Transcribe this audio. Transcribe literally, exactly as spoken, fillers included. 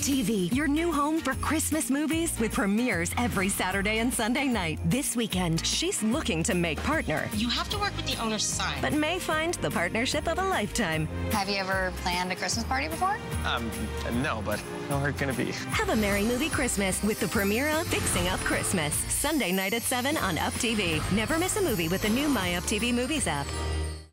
UPtv, your new home for Christmas movies with premieres every Saturday and Sunday night. This weekend, she's looking to make partner, You have to work with the owner's son. but may find the partnership of a lifetime. Have you ever planned a Christmas party before? Um, no, but no, we're gonna be. Have a merry movie Christmas with the premiere of Fixing Up Christmas, Sunday night at seven on UpTV. Never miss a movie with the new My UpTV Movies app.